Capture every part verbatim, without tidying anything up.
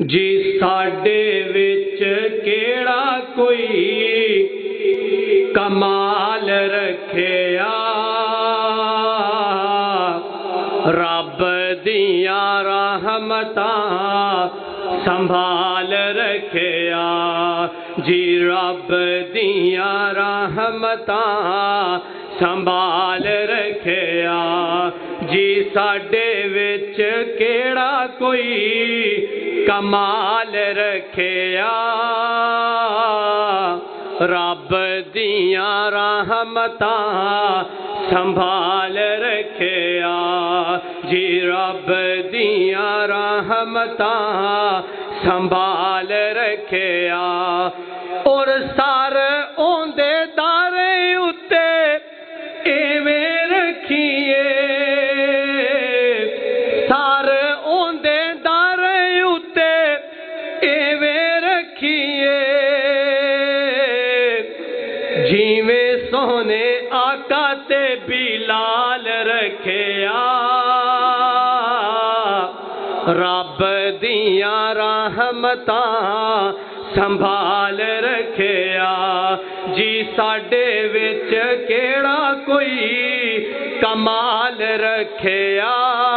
جی ساڈے وچ کیڑا کوئی کمال رکھیا، رب دیاں رحمتاں سنبھال رکھیا، جی رب دیاں رحمتاں سنبھال رکھیا، جی ساڈے وچ کیڑا کوئی کمال رکھیا، رب دیاں رحمتاں سنبھال رکھیا، جی رب دیاں رحمتاں سنبھال رکھیا، اور سار اوندے دارے اتے ایویں رکھیے، سار اوندے دارے اتے ایویں رکھیے، جیویں سونے آقا تے بلال رکھیا، رب دیاں رحمتاں سنبھال رکھیا، جی ساڈے وچ کیڑا کوئی کمال رکھیا،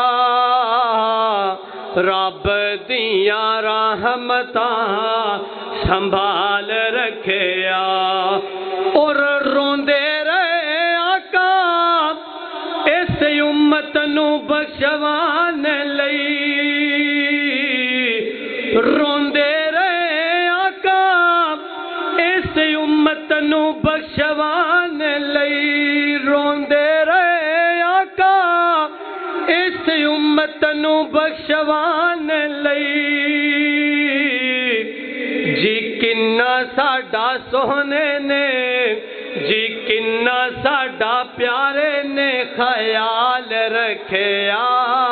رب دیاں رحمتاں سنبھال رکھیا، اور روندے رہے آقا اس امت نو بخشوان لئی، روندے رہے آقا اس امت نو بخشوان لئی، روندے رہے آقا اس امت نو بخشوان لئی، جی کنا ساڈا سونے نے، جی کنا ساڈا پیارے نے خیال رکھیا،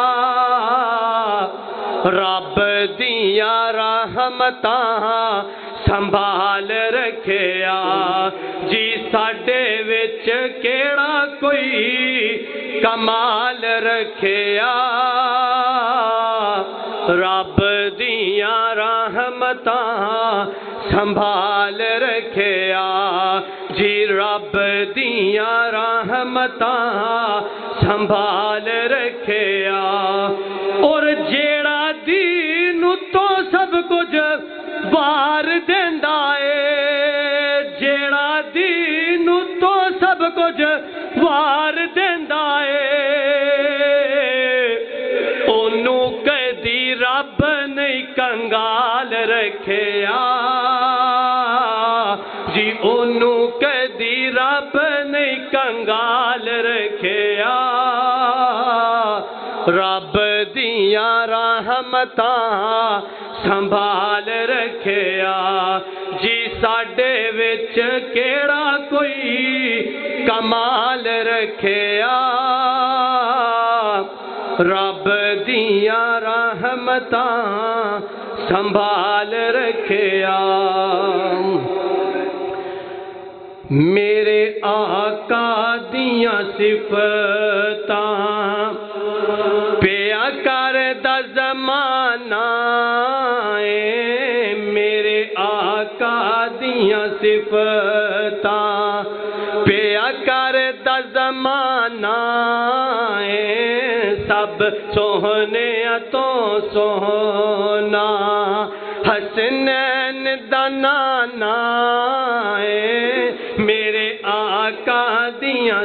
رب دیاں رحمتاں سنبھال رکھیا، جی ساڈے وچ کیڑا کوئی کمال رکھیا، رب دیاں رحمتاں سنبھال رکھیا، جی رب دیاں رحمتاں سنبھال رکھیا، اور جیڑا دین تو سب کچھ وار دیندا اے، جیڑا دین تو سب کچھ وار دیندا اے، اونوں کدی رب نہیں کنگال رکھیا، جی اونوں کدی رب نہیں کنگال رکھیا، رب دیاں رحمتاں سنبھال رکھیا، جی ساڈے وچ کیڑا کوئی کمال رکھیا، رب دیاں رحمتاں سنبھال رکھیا، میرے آقا دیاں صفتاں پیا کردا زمانہ اے، میرے آقا دیاں صفتاں پیا کردا زمانہ اے، سب سوہنے تو سوہنا حسنین دا نانا اے، میرے آقا دیاں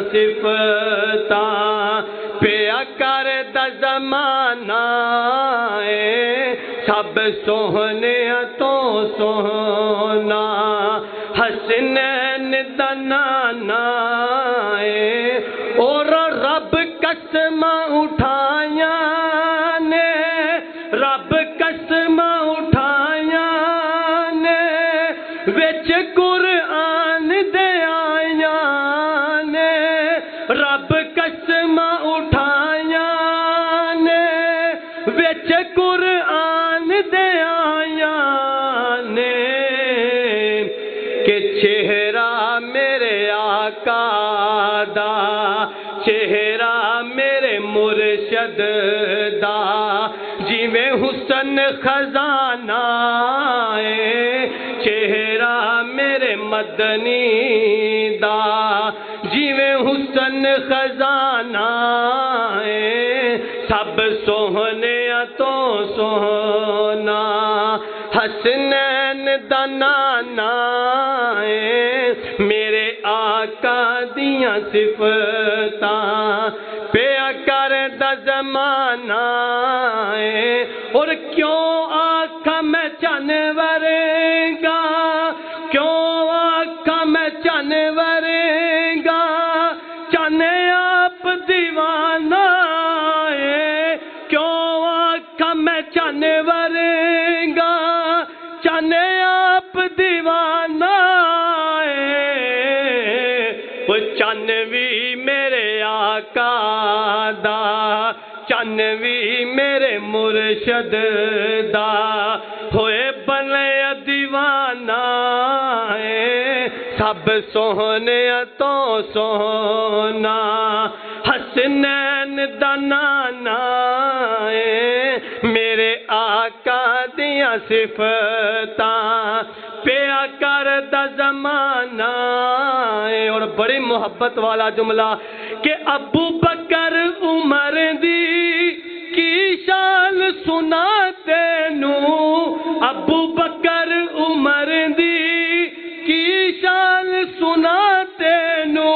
صفتاں پیا کردا زمانہ اے، سب سوہنے تو سوہنا حسنین دا نانا اے، اور رب قسم اٹھائیاں نے، رب قسم اٹھائیاں نے، وچ قرآن دے آیاں نے، رب قسم اٹھائیاں نے، وچ قرآن دے آیاں نے، کہ چہرہ میرے آقا دا، چہرہ میرے مرشد دا، جی میں حسین حسن خزانہ ہے چہرہ میرے مدنی دا جیویں حسن خزانہ ہے سب سوہنے تو سوہنا حسنین دا نانا ہے میرے آقا دیاں صفتاں پیا کر دا زمانہ ہے اور کیوں آقا میں جانور گا کیوں آقا میں جانور گا چانے آپ دیوانہ ہے کیوں آقا میں جانور گا چانے آپ دیوانہ ہے وہ چانوی میرے آقا دا چانوی میرے مرشد دا ہوئے بنے دیوانہ ہے سب سوہنے تو سوہنا حسنین دا نانا ہے میرے آقا دیاں صفتاں پیا کر دا زمانہ ہے اور بڑی محبت والا جملہ کہ ابو بکر عمر دی کی شان سنا تینو ابو بکر عمر دی کی شان سنا تینو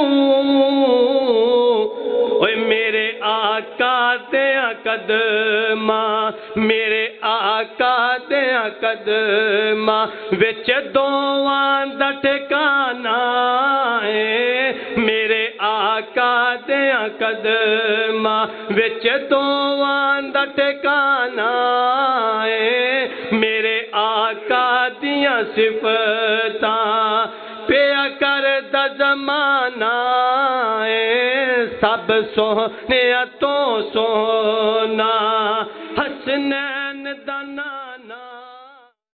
اوے میرے آقا دیا قدماں میرے آقا دیا قدماں وچ دوواں دا ٹھکانہ ہے میرے آقا دیا قدماں وچ دوواں دا ٹھکانہ ہے میرے آقا دیاں صفتاں پیا کر دا زمانہ ہے سب سوہنے تو سوہنا حسن